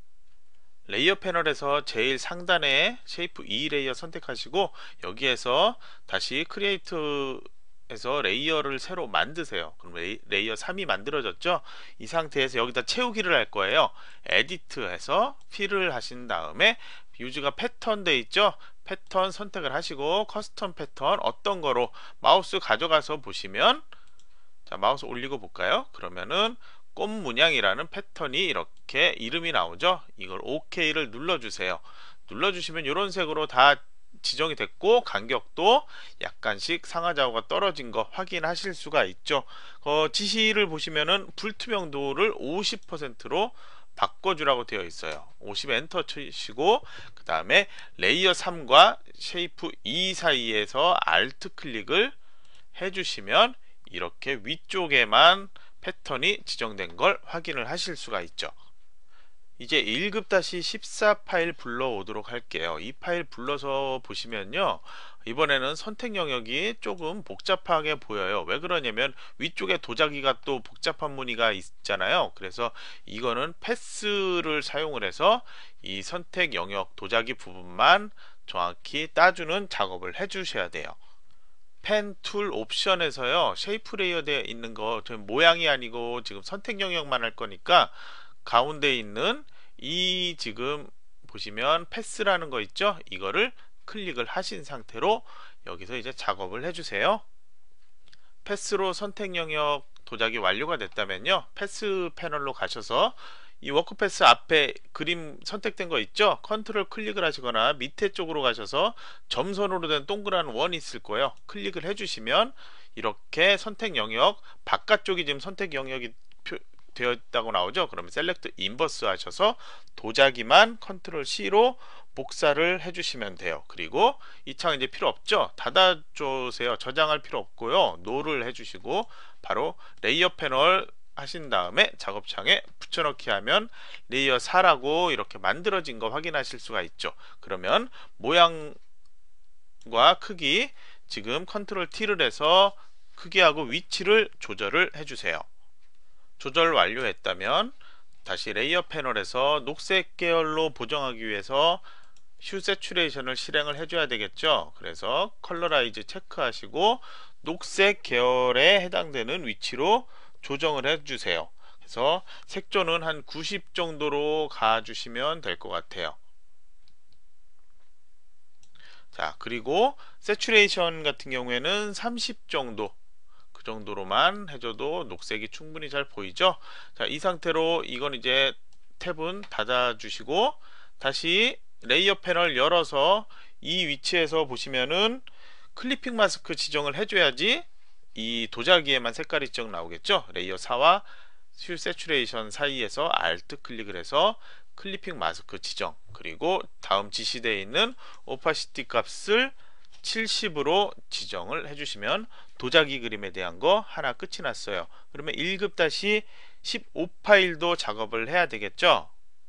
Speaker 1: 레이어 패널에서 제일 상단에 쉐이프 2 레이어 선택하시고 여기에서 다시 크리에이트에서 레이어를 새로 만드세요. 그럼 레이어 3이 만들어졌죠. 이 상태에서 여기다 채우기를 할 거예요. 에디트에서 필을 하신 다음에 유즈가 패턴 돼 있죠. 패턴 선택을 하시고 커스텀 패턴 어떤 거로 마우스 가져가서 보시면, 자 마우스 올리고 볼까요? 그러면은 꽃 문양이라는 패턴이 이렇게 이름이 나오죠. 이걸 OK를 눌러주세요. 눌러주시면 이런 색으로 다 지정이 됐고 간격도 약간씩 상하좌우가 떨어진 거 확인하실 수가 있죠. 지시를 보시면은 불투명도를 50%로 바꿔주라고 되어 있어요. 50 엔터 치시고 그 다음에 레이어 3과 쉐이프 2 사이에서 알트 클릭을 해주시면 이렇게 위쪽에만 패턴이 지정된 걸 확인을 하실 수가 있죠. 이제 1급-14 파일 불러오도록 할게요. 이 파일 불러서 보시면요, 이번에는 선택 영역이 조금 복잡하게 보여요. 왜 그러냐면 위쪽에 도자기가 또 복잡한 무늬가 있잖아요. 그래서 이거는 패스를 사용을 해서 이 선택 영역 도자기 부분만 정확히 따주는 작업을 해 주셔야 돼요. 펜 툴 옵션에서요, 쉐이프 레이어 되어 있는 거 모양이 아니고 지금 선택 영역만 할 거니까 가운데 있는 이 지금 보시면 패스라는 거 있죠? 이거를 클릭을 하신 상태로 여기서 이제 작업을 해주세요. 패스로 선택 영역 도작이 완료가 됐다면요, 패스 패널로 가셔서 이 워크패스 앞에 그림 선택된 거 있죠? 컨트롤 클릭을 하시거나 밑에 쪽으로 가셔서 점선으로 된 동그란 원이 있을 거예요. 클릭을 해주시면 이렇게 선택 영역 바깥쪽이 지금 선택 영역이 되어 있다고 나오죠. 그러면 셀렉트 인버스 하셔서 도자기만 컨트롤 C로 복사를 해주시면 돼요. 그리고 이 창 이제 필요 없죠. 닫아주세요. 저장할 필요 없고요. 노를 해주시고 바로 레이어 패널 하신 다음에 작업창에 붙여넣기 하면 레이어 4라고 이렇게 만들어진 거 확인하실 수가 있죠. 그러면 모양과 크기 지금 컨트롤 T를 해서 크기하고 위치를 조절을 해주세요. 조절 완료했다면 다시 레이어 패널에서 녹색 계열로 보정하기 위해서 휴 세츄레이션을 실행을 해줘야 되겠죠. 그래서 컬러라이즈 체크하시고 녹색 계열에 해당되는 위치로 조정을 해주세요. 그래서 색조는 한 90 정도로 가주시면 될 것 같아요. 자, 그리고 세츄레이션 같은 경우에는 30 정도, 그 정도로만 해줘도 녹색이 충분히 잘 보이죠. 자, 이 상태로 이건 이제 탭은 닫아주시고 다시 레이어 패널 열어서 이 위치에서 보시면은 클리핑 마스크 지정을 해줘야지 이 도자기에만 색깔이 지정 나오겠죠. 레이어 4와 슈 세츄레이션 사이에서 Alt 클릭을 해서 클리핑 마스크 지정, 그리고 다음 지시되어 있는 오파시티 값을 70으로 지정을 해주시면 도자기 그림에 대한 거 하나 끝이 났어요. 그러면 1급-15 파일도 작업을 해야 되겠죠.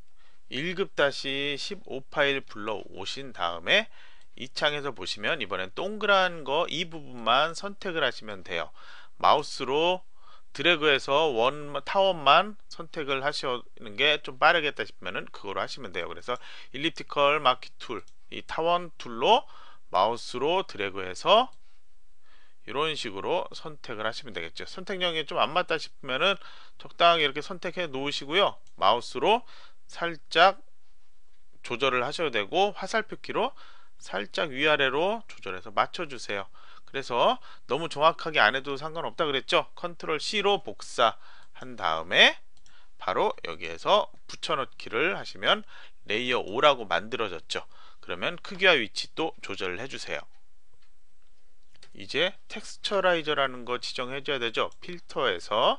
Speaker 1: 1급-15 파일 불러오신 다음에 이 창에서 보시면 이번엔 동그란 거 이 부분만 선택을 하시면 돼요. 마우스로 드래그해서 타원만 선택을 하시는 게 좀 빠르겠다 싶으면은 그거로 하시면 돼요. 그래서 일리프티컬 마키 툴, 이 타원 툴로 마우스로 드래그해서 이런 식으로 선택을 하시면 되겠죠. 선택력이 좀 안 맞다 싶으면은 적당히 이렇게 선택해 놓으시고요. 마우스로 살짝 조절을 하셔도 되고 화살표 키로 살짝 위아래로 조절해서 맞춰주세요. 그래서 너무 정확하게 안 해도 상관없다 그랬죠. 컨트롤 C로 복사한 다음에 바로 여기에서 붙여넣기를 하시면 레이어 5라고 만들어졌죠. 그러면 크기와 위치 또 조절을 해주세요. 이제 텍스처라이저라는 거 지정해 줘야 되죠. 필터에서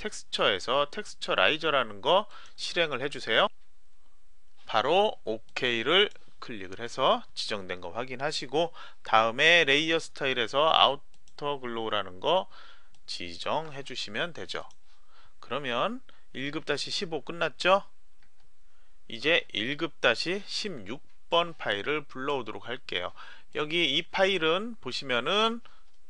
Speaker 1: 텍스처라이저라는 거 실행을 해주세요. 바로 OK를 클릭을 해서 지정된 거 확인하시고 다음에 레이어 스타일에서 아우터 글로우라는 거 지정해 주시면 되죠. 그러면 1급-15 끝났죠? 이제 1급-16번 파일을 불러오도록 할게요. 여기 이 파일은 보시면은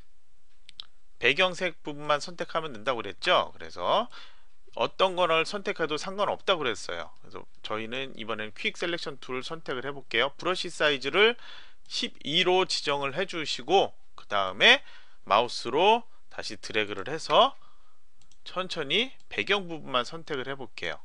Speaker 1: 배경색 부분만 선택하면 된다고 그랬죠. 그래서 어떤 거를 선택해도 상관없다고 그랬어요. 그래서 저희는 이번엔 퀵 셀렉션 툴을 선택을 해 볼게요. 브러쉬 사이즈를 12로 지정을 해 주시고 그 다음에 마우스로 다시 드래그를 해서 천천히 배경 부분만 선택을 해 볼게요.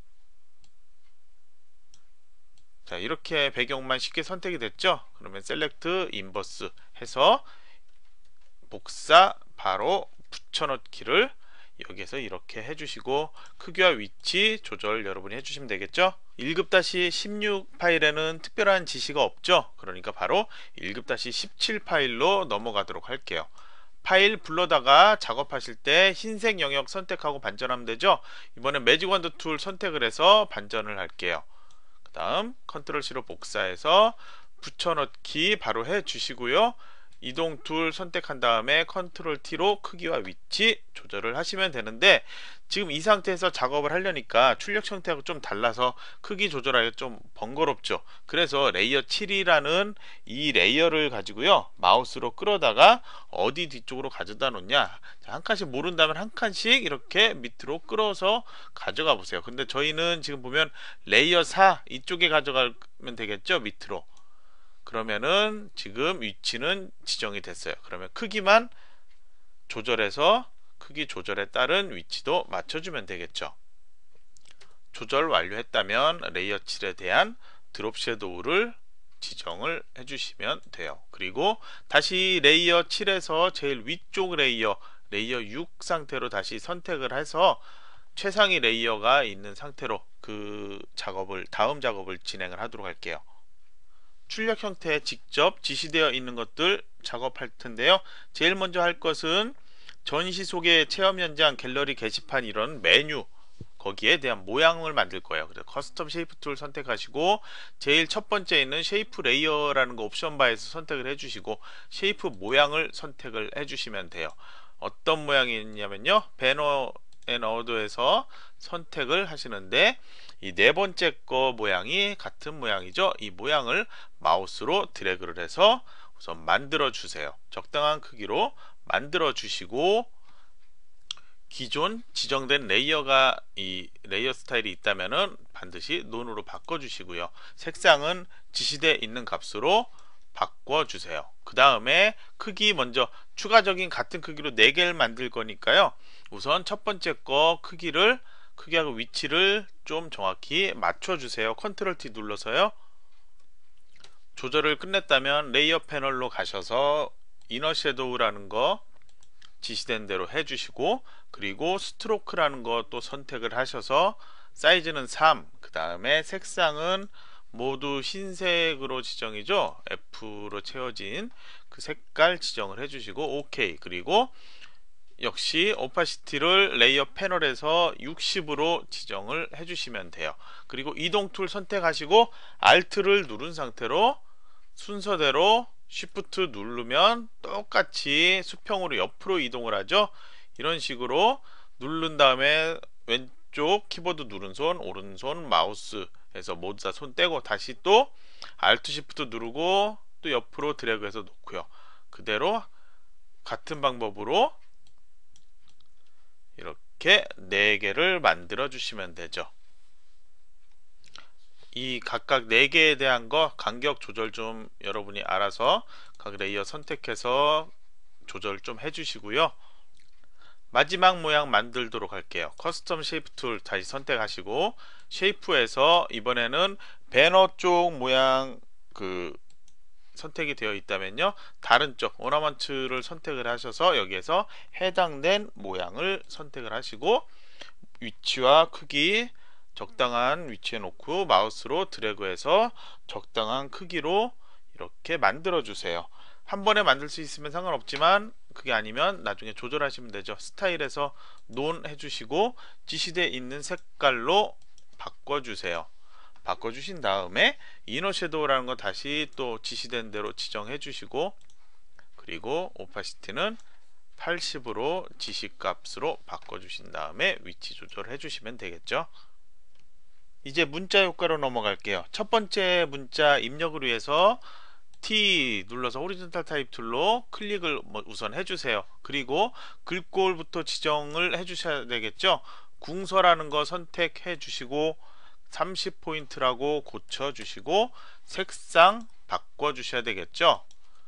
Speaker 1: 자, 이렇게 배경만 쉽게 선택이 됐죠. 그러면 셀렉트 인버스 해서 복사 바로 붙여넣기를 여기에서 이렇게 해주시고 크기와 위치 조절 여러분이 해주시면 되겠죠. 1급-16 파일에는 특별한 지시가 없죠. 그러니까 바로 1급-17 파일로 넘어가도록 할게요. 파일 불러다가 작업하실 때 흰색 영역 선택하고 반전하면 되죠. 이번엔 매직 원드 툴 선택을 해서 반전을 할게요. 그 다음 컨트롤 C로 복사해서 붙여넣기 바로 해 주시고요. 이동 툴 선택한 다음에 컨트롤 T로 크기와 위치 조절을 하시면 되는데 지금 이 상태에서 작업을 하려니까 출력 형태하고 좀 달라서 크기 조절하기가 좀 번거롭죠. 그래서 레이어 7이라는 이 레이어를 가지고요 마우스로 끌어다가 어디 뒤쪽으로 가져다 놓냐, 한 칸씩 모른다면 한 칸씩 이렇게 밑으로 끌어서 가져가 보세요. 근데 저희는 지금 보면 레이어 4 이쪽에 가져가면 되겠죠. 밑으로. 그러면은 지금 위치는 지정이 됐어요. 그러면 크기만 조절해서 크기 조절에 따른 위치도 맞춰주면 되겠죠. 조절 완료했다면 레이어 7에 대한 드롭 섀도우를 지정을 해주시면 돼요. 그리고 다시 레이어 7에서 제일 위쪽 레이어 6 상태로 다시 선택을 해서 최상위 레이어가 있는 상태로 그 작업을 다음 작업을 진행을 하도록 할게요. 출력 형태에 직접 지시되어 있는 것들 작업할 텐데요. 제일 먼저 할 것은 전시 소개 체험 현장 갤러리 게시판 이런 메뉴 거기에 대한 모양을 만들 거예요. 그래서 커스텀 쉐이프 툴 선택하시고 제일 첫 번째 있는 쉐이프 레이어라는 거 옵션 바에서 선택을 해주시고 쉐이프 모양을 선택을 해주시면 돼요. 어떤 모양이 있냐면요, 배너 앤 어도에서 선택을 하시는데 이 네 번째 거 모양이 같은 모양이죠. 이 모양을 마우스로 드래그를 해서 우선 만들어 주세요. 적당한 크기로 만들어 주시고 기존 지정된 레이어가 이 레이어 스타일이 있다면은 반드시 논으로 바꿔 주시고요. 색상은 지시되어 있는 값으로 바꿔 주세요. 그 다음에 크기 먼저 추가적인 같은 크기로 4개를 만들 거니까요. 우선 첫 번째 거 크기하고 위치를 좀 정확히 맞춰 주세요. 컨트롤 T 눌러서요. 조절을 끝냈다면 레이어 패널로 가셔서 이너 섀도우라는 거 지시된 대로 해주시고, 그리고 스트로크라는 것도 선택을 하셔서 사이즈는 3, 그 다음에 색상은 모두 흰색으로 지정이죠. F로 채워진 그 색깔 지정을 해주시고 OK. 그리고 역시 오파시티를 레이어 패널에서 60으로 지정을 해주시면 돼요. 그리고 이동 툴 선택하시고 Alt를 누른 상태로 순서대로 Shift 누르면 똑같이 수평으로 옆으로 이동을 하죠. 이런 식으로 누른 다음에 왼쪽 키보드 누른 손, 오른손 마우스에서 모두 다 손 떼고 다시 또 Alt Shift 누르고 또 옆으로 드래그해서 놓고요. 그대로 같은 방법으로 이렇게 4개를 만들어 주시면 되죠. 이 각각 4개에 대한 거 간격 조절 좀 여러분이 알아서 각 레이어 선택해서 조절 좀 해주시고요. 마지막 모양 만들도록 할게요. 커스텀 쉐이프 툴 다시 선택하시고 쉐이프에서 이번에는 배너 쪽 모양 선택이 되어 있다면요, 다른 쪽 오너먼트를 선택을 하셔서 여기에서 해당된 모양을 선택을 하시고 위치와 크기 적당한 위치에 놓고 마우스로 드래그해서 적당한 크기로 이렇게 만들어 주세요. 한 번에 만들 수 있으면 상관없지만 그게 아니면 나중에 조절하시면 되죠. 스타일에서 논 해주시고 지시되어 있는 색깔로 바꿔주세요. 바꿔주신 다음에 이너 섀도우라는 거 다시 또 지시된 대로 지정해 주시고, 그리고 오파시티는 80으로 지시값으로 바꿔주신 다음에 위치 조절해 주시면 되겠죠. 이제 문자 효과로 넘어갈게요. 첫 번째 문자 입력을 위해서 T 눌러서 호리존탈 타입 툴로 클릭을 우선 해주세요. 그리고 글꼴부터 지정을 해주셔야 되겠죠. 궁서라는 거 선택해 주시고 30포인트라고 고쳐주시고 색상 바꿔주셔야 되겠죠.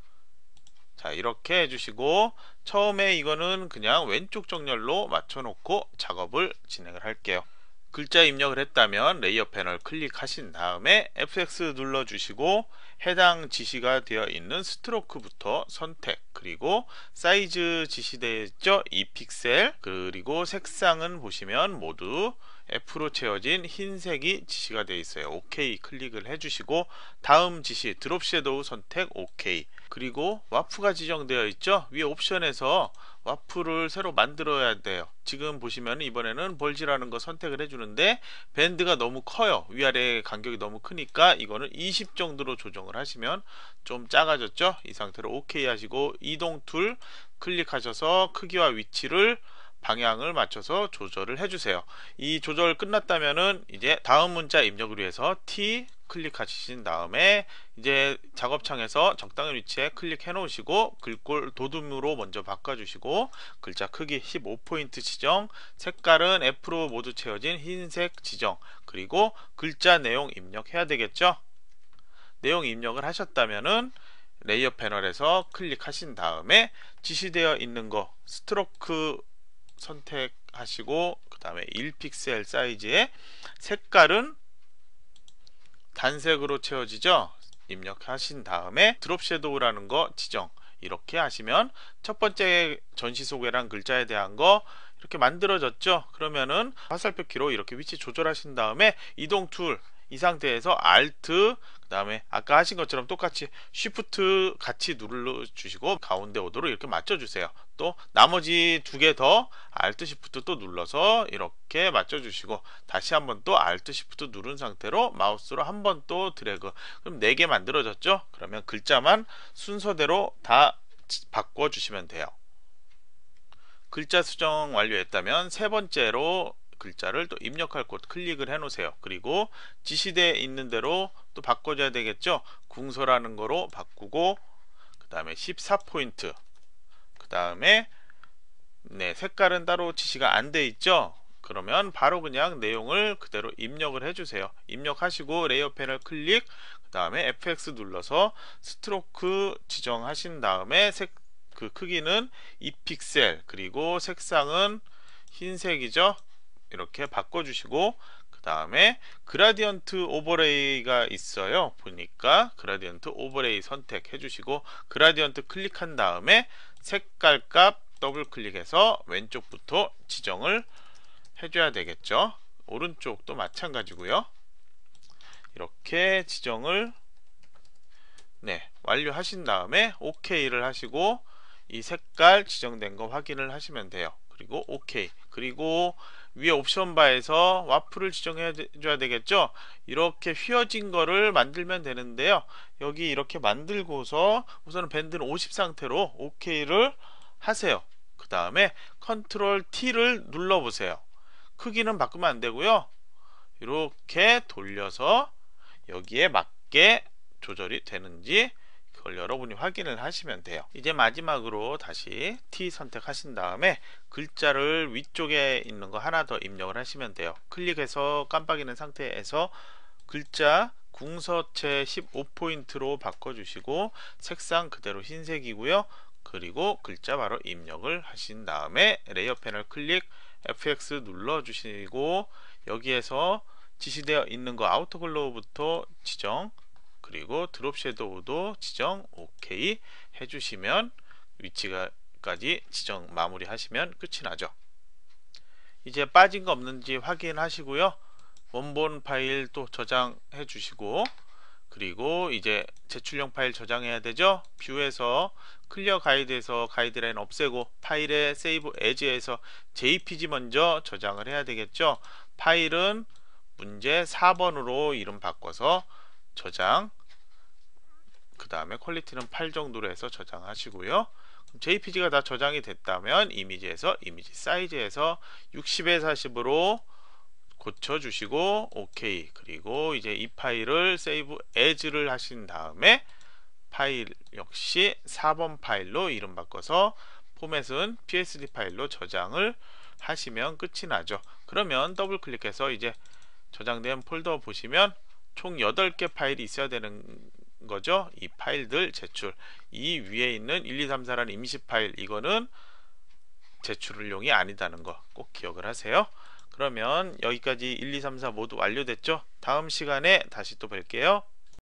Speaker 1: 자, 이렇게 해주시고 처음에 이거는 그냥 왼쪽 정렬로 맞춰놓고 작업을 진행을 할게요. 글자 입력을 했다면 레이어 패널 클릭하신 다음에 FX 눌러주시고 해당 지시가 되어 있는 스트로크부터 선택, 그리고 사이즈 지시되어 있죠. 2픽셀, 그리고 색상은 보시면 모두 F로 채워진 흰색이 지시가 되어 있어요. OK 클릭을 해주시고 다음 지시 드롭 섀도우 선택 OK. 그리고 와프가 지정되어 있죠. 위에 옵션에서 와프를 새로 만들어야 돼요. 지금 보시면 이번에는 벌지라는 거 선택을 해주는데 밴드가 너무 커요. 위아래 간격이 너무 크니까 이거는 20 정도로 조정을 하시면 좀 작아졌죠. 이 상태로 OK 하시고 이동 툴 클릭하셔서 크기와 위치를 방향을 맞춰서 조절을 해주세요. 이 조절 끝났다면은 이제 다음 문자 입력을 위해서 T 클릭하신 다음에 이제 작업창에서 적당한 위치에 클릭해 놓으시고 글꼴 도둠으로 먼저 바꿔주시고 글자 크기 15포인트 지정, 색깔은 F로 모두 채워진 흰색 지정, 그리고 글자 내용 입력해야 되겠죠. 내용 입력을 하셨다면은 레이어 패널에서 클릭하신 다음에 지시되어 있는 거 스트로크 선택하시고 그 다음에 1픽셀 사이즈의 색깔은 단색으로 채워지죠. 입력하신 다음에 드롭 섀도우라는 거 지정, 이렇게 하시면 첫 번째 전시 소개란 글자에 대한 거 이렇게 만들어졌죠. 그러면은 화살표 키로 이렇게 위치 조절하신 다음에 이동 툴 이 상태에서 Alt 그 다음에 아까 하신 것처럼 똑같이 Shift 같이 눌러주시고 가운데 오도록 이렇게 맞춰주세요. 또 나머지 두 개 더 Alt Shift 또 눌러서 이렇게 맞춰주시고 다시 한번 또 Alt Shift 누른 상태로 마우스로 한 번 또 드래그. 그럼 4개 만들어졌죠? 그러면 글자만 순서대로 다 바꿔주시면 돼요. 글자 수정 완료했다면 세 번째로 글자를 또 입력할 곳 클릭을 해 놓으세요. 그리고 지시되어 있는 대로 또 바꿔줘야 되겠죠. 궁서라는 거로 바꾸고 그 다음에 14포인트 그 다음에 네, 색깔은 따로 지시가 안 돼 있죠. 그러면 바로 그냥 내용을 그대로 입력을 해주세요. 입력하시고 레이어 패널 클릭 그 다음에 FX 눌러서 스트로크 지정하신 다음에 그 크기는 2픽셀 그리고 색상은 흰색이죠. 이렇게 바꿔주시고 그 다음에 그라디언트 오버레이가 있어요. 보니까 그라디언트 오버레이 선택해 주시고 그라디언트 클릭한 다음에 색깔 값 더블 클릭해서 왼쪽부터 지정을 해줘야 되겠죠. 오른쪽도 마찬가지고요. 이렇게 지정을 네, 완료하신 다음에 OK를 하시고 이 색깔 지정된 거 확인을 하시면 돼요. 그리고 OK. 그리고 위에 옵션 바에서 와플을 지정해 줘야 되겠죠. 이렇게 휘어진 거를 만들면 되는데요. 여기 이렇게 만들고서 우선은 밴드는 50 상태로 OK를 하세요. 그 다음에 컨트롤 T를 눌러 보세요. 크기는 바꾸면 안 되고요. 이렇게 돌려서 여기에 맞게 조절이 되는지 그걸 여러분이 확인을 하시면 돼요. 이제 마지막으로 다시 T 선택하신 다음에 글자를 위쪽에 있는 거 하나 더 입력을 하시면 돼요. 클릭해서 깜빡이는 상태에서 글자 궁서체 15포인트로 바꿔주시고 색상 그대로 흰색이고요. 그리고 글자 바로 입력을 하신 다음에 레이어 패널 클릭 FX 눌러주시고 여기에서 지시되어 있는 거 아우터 글로우부터 지정 그리고 드롭 섀도우도 지정 OK 해주시면 위치까지 지정 마무리 하시면 끝이 나죠. 이제 빠진 거 없는지 확인하시고요. 원본 파일 또 저장해 주시고 그리고 이제 제출용 파일 저장해야 되죠. 뷰에서 클리어 가이드에서 가이드라인 없애고 파일에 세이브 에즈에서 JPG 먼저 저장을 해야 되겠죠. 파일은 문제 4번으로 이름 바꿔서 저장 그 다음에 퀄리티는 8 정도로 해서 저장하시고요. JPG가 다 저장이 됐다면 이미지에서 이미지 사이즈에서 60에 40으로 고쳐주시고 OK. 그리고 이제 이 파일을 세이브 에즈를 하신 다음에 파일 역시 4번 파일로 이름 바꿔서 포맷은 PSD 파일로 저장을 하시면 끝이 나죠. 그러면 더블 클릭해서 이제 저장된 폴더 보시면 총 8개 파일이 있어야 되는 거죠. 이 파일들 제출. 이 위에 있는 1, 2, 3, 4라는 임시 파일 이거는 제출용이 아니다는 거 꼭 기억을 하세요. 그러면 여기까지 1, 2, 3, 4 모두 완료됐죠. 다음 시간에 다시 또 뵐게요.